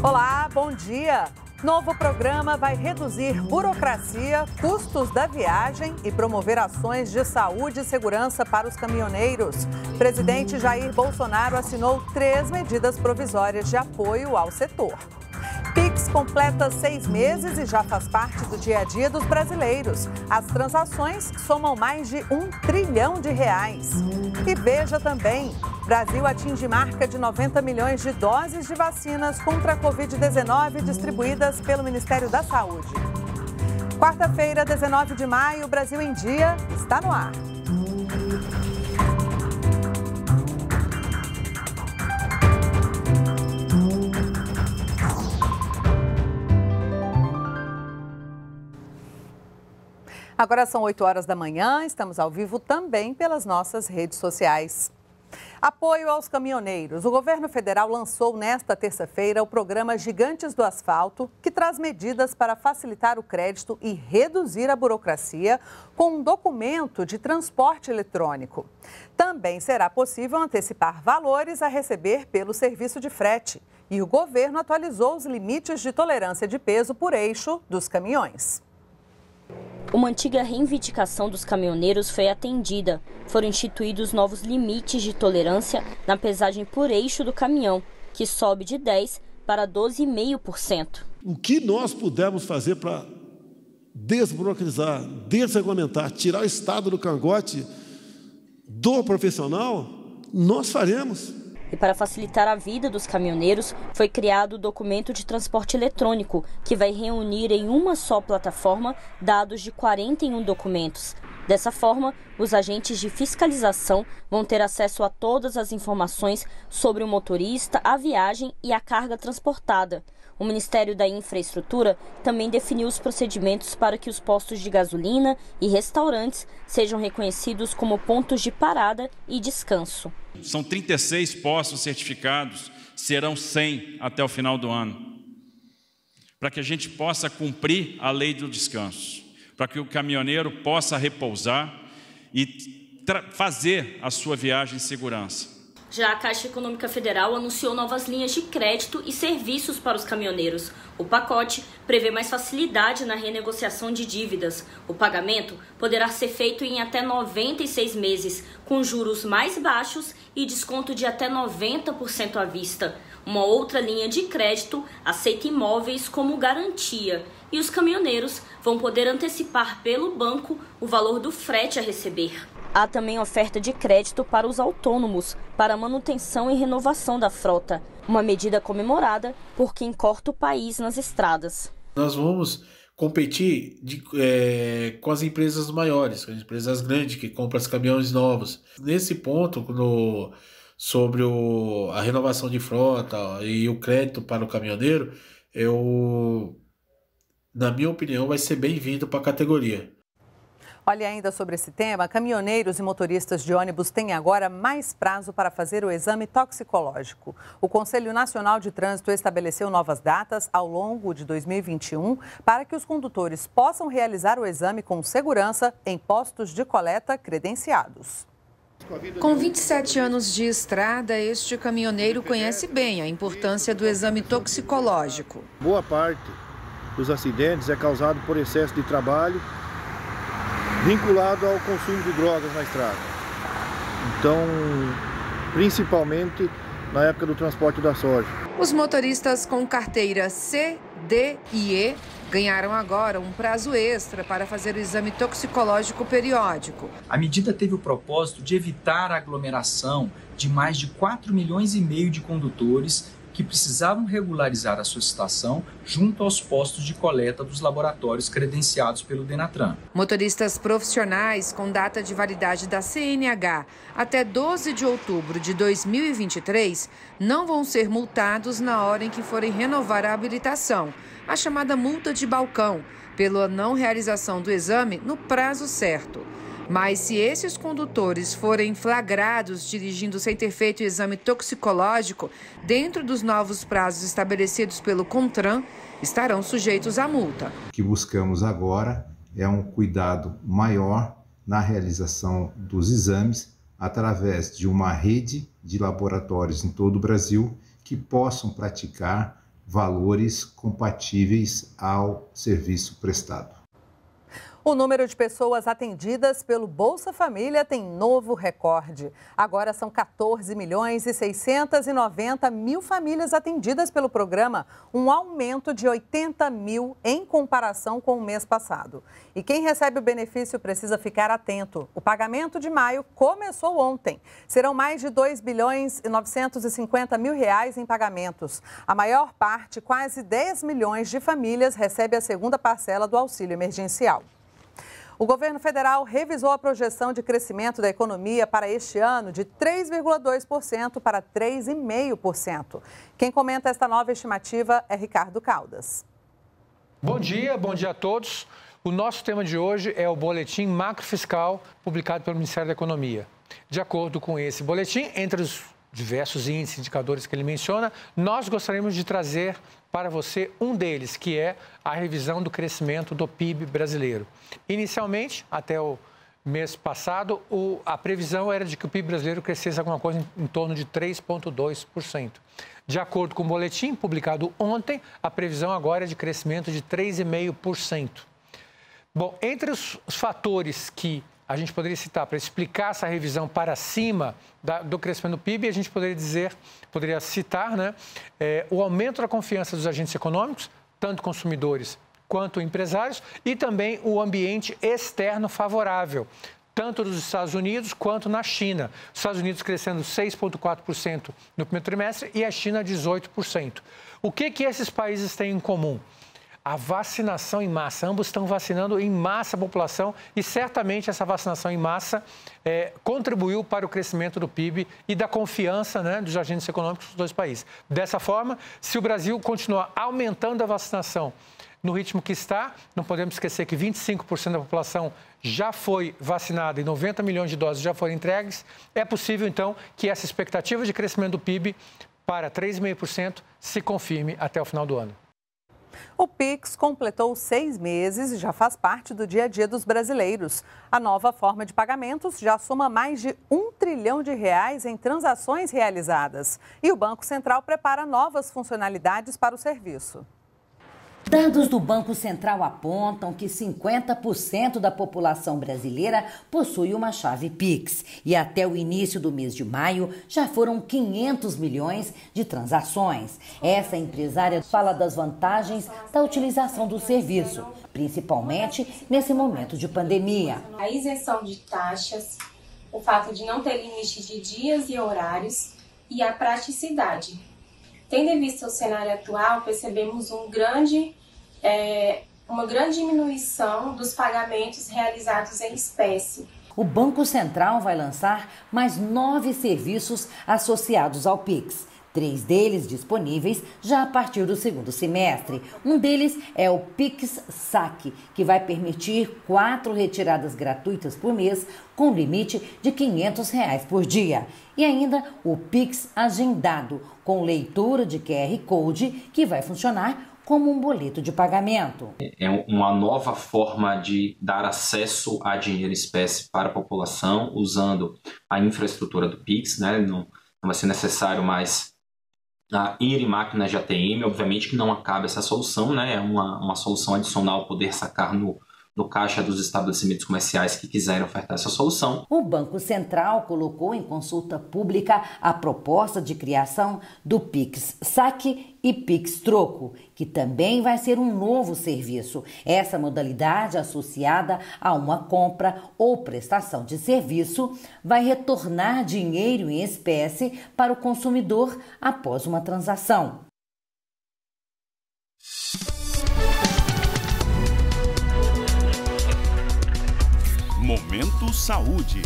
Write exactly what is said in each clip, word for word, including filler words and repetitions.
Olá, bom dia! Novo programa vai reduzir burocracia, custos da viagem e promover ações de saúde e segurança para os caminhoneiros. Presidente Jair Bolsonaro assinou três medidas provisórias de apoio ao setor. Pix completa seis meses e já faz parte do dia a dia dos brasileiros. As transações somam mais de um trilhão de reais. E veja também, Brasil atinge marca de noventa milhões de doses de vacinas contra a covid dezenove distribuídas pelo Ministério da Saúde. Quarta-feira, dezenove de maio, Brasil em Dia está no ar. Agora são oito horas da manhã, estamos ao vivo também pelas nossas redes sociais. Apoio aos caminhoneiros. O governo federal lançou nesta terça-feira o programa Gigantes do Asfalto, que traz medidas para facilitar o crédito e reduzir a burocracia com um documento de transporte eletrônico. Também será possível antecipar valores a receber pelo serviço de frete. E o governo atualizou os limites de tolerância de peso por eixo dos caminhões. Uma antiga reivindicação dos caminhoneiros foi atendida. Foram instituídos novos limites de tolerância na pesagem por eixo do caminhão, que sobe de dez por cento para doze vírgula cinco por cento. O que nós pudermos fazer para desburocratizar, desregulamentar, tirar o Estado do cangote do profissional, nós faremos. E para facilitar a vida dos caminhoneiros, foi criado o documento de transporte eletrônico, que vai reunir em uma só plataforma dados de quarenta e um documentos. Dessa forma, os agentes de fiscalização vão ter acesso a todas as informações sobre o motorista, a viagem e a carga transportada. O Ministério da Infraestrutura também definiu os procedimentos para que os postos de gasolina e restaurantes sejam reconhecidos como pontos de parada e descanso. São trinta e seis postos certificados, serão cem até o final do ano, para que a gente possa cumprir a lei do descanso, para que o caminhoneiro possa repousar e fazer a sua viagem em segurança. Já a Caixa Econômica Federal anunciou novas linhas de crédito e serviços para os caminhoneiros. O pacote prevê mais facilidade na renegociação de dívidas. O pagamento poderá ser feito em até noventa e seis meses, com juros mais baixos e desconto de até noventa por cento à vista. Uma outra linha de crédito aceita imóveis como garantia e os caminhoneiros vão poder antecipar pelo banco o valor do frete a receber. Há também oferta de crédito para os autônomos, para manutenção e renovação da frota. Uma medida comemorada por quem corta o país nas estradas. Nós vamos competir de, é, com as empresas maiores, com as empresas grandes que compram os caminhões novos. Nesse ponto, no, sobre o, a renovação de frota e o crédito para o caminhoneiro, eu, na minha opinião, vai ser bem-vindo para a categoria. Olha, ainda sobre esse tema, caminhoneiros e motoristas de ônibus têm agora mais prazo para fazer o exame toxicológico. O Conselho Nacional de Trânsito estabeleceu novas datas ao longo de dois mil e vinte e um para que os condutores possam realizar o exame com segurança em postos de coleta credenciados. Com vinte e sete anos de estrada, este caminhoneiro conhece bem a importância do exame toxicológico. Boa parte dos acidentes é causado por excesso de trabalho vinculado ao consumo de drogas na estrada. Então, principalmente na época do transporte da soja. Os motoristas com carteira C, D e E ganharam agora um prazo extra para fazer o exame toxicológico periódico. A medida teve o propósito de evitar a aglomeração de mais de quatro milhões e meio de condutores que precisavam regularizar a sua situação junto aos postos de coleta dos laboratórios credenciados pelo Denatran. Motoristas profissionais com data de validade da C N H até doze de outubro de dois mil e vinte e três não vão ser multados na hora em que forem renovar a habilitação, a chamada multa de balcão, pela não realização do exame no prazo certo. Mas se esses condutores forem flagrados dirigindo sem ter feito o exame toxicológico dentro dos novos prazos estabelecidos pelo CONTRAN, estarão sujeitos à multa. O que buscamos agora é um cuidado maior na realização dos exames através de uma rede de laboratórios em todo o Brasil que possam praticar valores compatíveis ao serviço prestado. O número de pessoas atendidas pelo Bolsa Família tem novo recorde. Agora são quatorze milhões e seiscentos e noventa mil famílias atendidas pelo programa, um aumento de oitenta mil em comparação com o mês passado. E quem recebe o benefício precisa ficar atento. O pagamento de maio começou ontem. Serão mais de dois bilhões e novecentos e cinquenta mil reais em pagamentos. A maior parte, quase dez milhões de famílias, recebe a segunda parcela do auxílio emergencial. O governo federal revisou a projeção de crescimento da economia para este ano de três vírgula dois por cento para três vírgula cinco por cento. Quem comenta esta nova estimativa é Ricardo Caldas. Bom dia, bom dia a todos. O nosso tema de hoje é o boletim macrofiscal publicado pelo Ministério da Economia. De acordo com esse boletim, entre os diversos índices e indicadores que ele menciona, nós gostaríamos de trazer para você um deles, que é a revisão do crescimento do P I B brasileiro. Inicialmente, até o mês passado, o, a previsão era de que o P I B brasileiro crescesse alguma coisa em, em torno de três vírgula dois por cento. De acordo com o boletim publicado ontem, a previsão agora é de crescimento de três vírgula cinco por cento. Bom, entre os, os fatores que a gente poderia citar para explicar essa revisão para cima da, do crescimento do P I B, a gente poderia dizer, poderia citar, né, é, o aumento da confiança dos agentes econômicos, tanto consumidores quanto empresários, e também o ambiente externo favorável, tanto dos Estados Unidos quanto na China. Os Estados Unidos crescendo seis vírgula quatro por cento no primeiro trimestre e a China dezoito por cento. O que que esses países têm em comum? A vacinação em massa. Ambos estão vacinando em massa a população e certamente essa vacinação em massa é, contribuiu para o crescimento do P I B e da confiança, né, dos agentes econômicos dos dois países. Dessa forma, se o Brasil continuar aumentando a vacinação no ritmo que está, não podemos esquecer que vinte e cinco por cento da população já foi vacinada e noventa milhões de doses já foram entregues, é possível então que essa expectativa de crescimento do P I B para três vírgula cinco por cento se confirme até o final do ano. O Pix completou seis meses e já faz parte do dia a dia dos brasileiros. A nova forma de pagamentos já soma mais de um trilhão de reais em transações realizadas. E o Banco Central prepara novas funcionalidades para o serviço. Dados do Banco Central apontam que cinquenta por cento da população brasileira possui uma chave Pix e até o início do mês de maio já foram quinhentos milhões de transações. Essa empresária fala das vantagens da utilização do serviço, principalmente nesse momento de pandemia. A isenção de taxas, o fato de não ter limite de dias e horários e a praticidade. Tendo em vista o cenário atual, percebemos um grande, é, uma grande diminuição dos pagamentos realizados em espécie. O Banco Central vai lançar mais nove serviços associados ao Pix. Três deles disponíveis já a partir do segundo semestre. Um deles é o Pix Saque, que vai permitir quatro retiradas gratuitas por mês, com limite de quinhentos reais por dia. E ainda o Pix Agendado, com leitura de Q R Code, que vai funcionar como um boleto de pagamento. É uma nova forma de dar acesso a dinheiro em espécie para a população, usando a infraestrutura do Pix, né? Não, não vai ser necessário mais Uh, ir em máquinas de A T M. Obviamente que não acaba essa solução, né? É uma, uma solução adicional poder sacar no, no caixa dos estabelecimentos comerciais que quiserem ofertar essa solução. O Banco Central colocou em consulta pública a proposta de criação do Pix Saque e Pix Troco, que também vai ser um novo serviço. Essa modalidade associada a uma compra ou prestação de serviço vai retornar dinheiro em espécie para o consumidor após uma transação. Momento Saúde.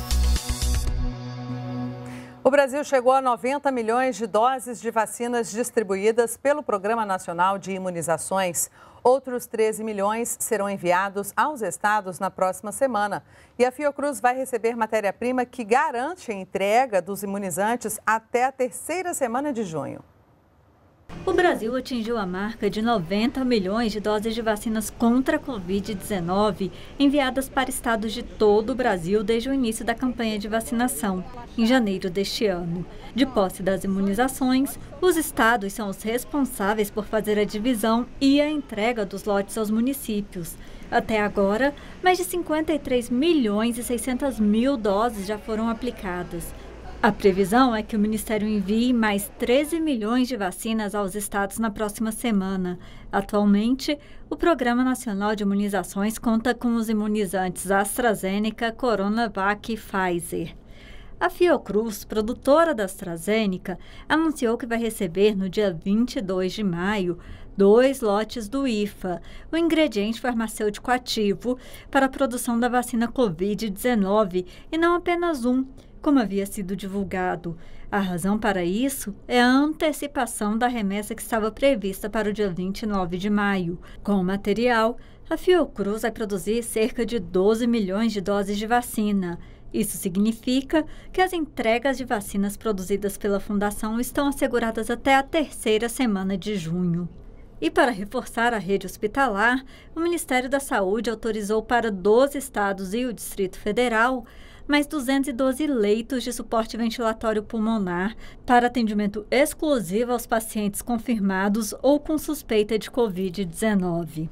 O Brasil chegou a noventa milhões de doses de vacinas distribuídas pelo Programa Nacional de Imunizações. Outros treze milhões serão enviados aos estados na próxima semana. E a Fiocruz vai receber matéria-prima que garante a entrega dos imunizantes até a terceira semana de junho. O Brasil atingiu a marca de noventa milhões de doses de vacinas contra a covid dezenove enviadas para estados de todo o Brasil desde o início da campanha de vacinação, em janeiro deste ano. De posse das imunizações, os estados são os responsáveis por fazer a divisão e a entrega dos lotes aos municípios. Até agora, mais de cinquenta e três milhões e seiscentas mil doses já foram aplicadas. A previsão é que o Ministério envie mais treze milhões de vacinas aos estados na próxima semana. Atualmente, o Programa Nacional de Imunizações conta com os imunizantes AstraZeneca, Coronavac e Pfizer. A Fiocruz, produtora da AstraZeneca, anunciou que vai receber no dia vinte e dois de maio dois lotes do I F A, o ingrediente farmacêutico ativo para a produção da vacina covid dezenove, e não apenas um, como havia sido divulgado. A razão para isso é a antecipação da remessa que estava prevista para o dia vinte e nove de maio. Com o material, a Fiocruz vai produzir cerca de doze milhões de doses de vacina. Isso significa que as entregas de vacinas produzidas pela Fundação estão asseguradas até a terceira semana de junho. E para reforçar a rede hospitalar, o Ministério da Saúde autorizou para doze estados e o Distrito Federal mais duzentos e doze leitos de suporte ventilatório pulmonar para atendimento exclusivo aos pacientes confirmados ou com suspeita de covid dezenove.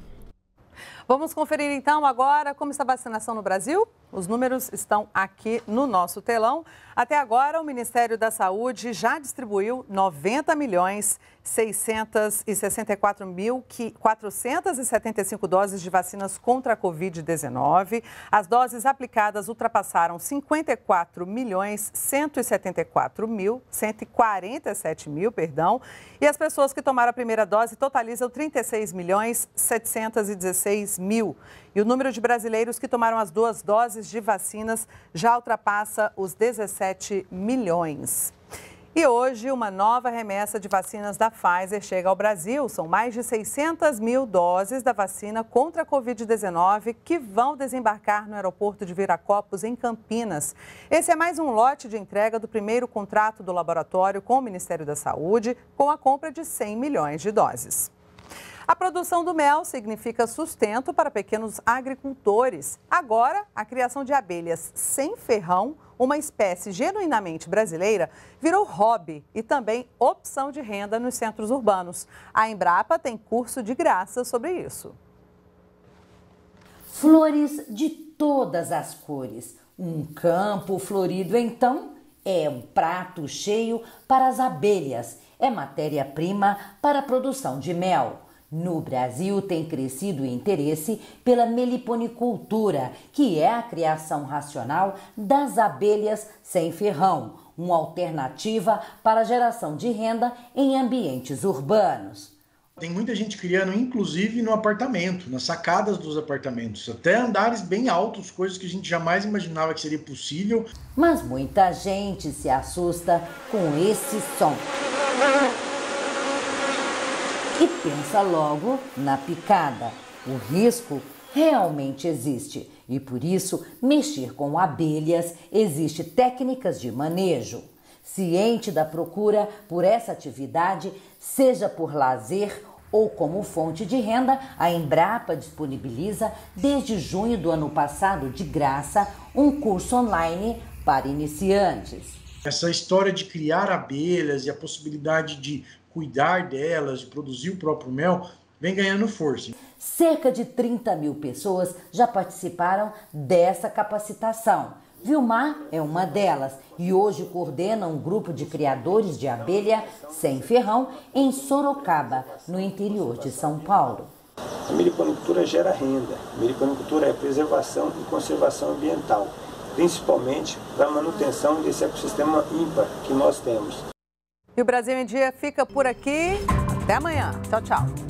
Vamos conferir então agora como está a vacinação no Brasil? Os números estão aqui no nosso telão. Até agora, o Ministério da Saúde já distribuiu noventa milhões seiscentos e sessenta e quatro mil quatrocentas e setenta e cinco doses de vacinas contra a covid dezenove. As doses aplicadas ultrapassaram cinquenta e quatro milhões cento e setenta e quatro mil cento e quarenta e sete mil, perdão, e as pessoas que tomaram a primeira dose totalizam trinta e seis milhões setecentos e dezesseis mil. E o número de brasileiros que tomaram as duas doses de vacinas já ultrapassa os dezessete milhões. E hoje, uma nova remessa de vacinas da Pfizer chega ao Brasil. São mais de seiscentas mil doses da vacina contra a covid dezenove que vão desembarcar no aeroporto de Viracopos, em Campinas. Esse é mais um lote de entrega do primeiro contrato do laboratório com o Ministério da Saúde, com a compra de cem milhões de doses. A produção do mel significa sustento para pequenos agricultores. Agora, a criação de abelhas sem ferrão, uma espécie genuinamente brasileira, virou hobby e também opção de renda nos centros urbanos. A Embrapa tem curso de graça sobre isso. Flores de todas as cores. Um campo florido, então, é um prato cheio para as abelhas. É matéria-prima para a produção de mel. No Brasil, tem crescido o interesse pela meliponicultura, que é a criação racional das abelhas sem ferrão, uma alternativa para a geração de renda em ambientes urbanos. Tem muita gente criando, inclusive no apartamento, nas sacadas dos apartamentos, até andares bem altos, coisas que a gente jamais imaginava que seria possível. Mas muita gente se assusta com esse som. E pensa logo na picada. O risco realmente existe e, por isso, mexer com abelhas exige técnicas de manejo. Ciente da procura por essa atividade, seja por lazer ou como fonte de renda, a Embrapa disponibiliza desde junho do ano passado, de graça, um curso online para iniciantes. Essa história de criar abelhas e a possibilidade de cuidar delas, de produzir o próprio mel, vem ganhando força. Cerca de trinta mil pessoas já participaram dessa capacitação. Vilmar é uma delas e hoje coordena um grupo de criadores de abelha sem ferrão em Sorocaba, no interior de São Paulo. A meliponicultura gera renda. A meliponicultura é preservação e conservação ambiental, principalmente para a manutenção desse ecossistema ímpar que nós temos. E o Brasil em Dia fica por aqui. Até amanhã. Tchau, tchau.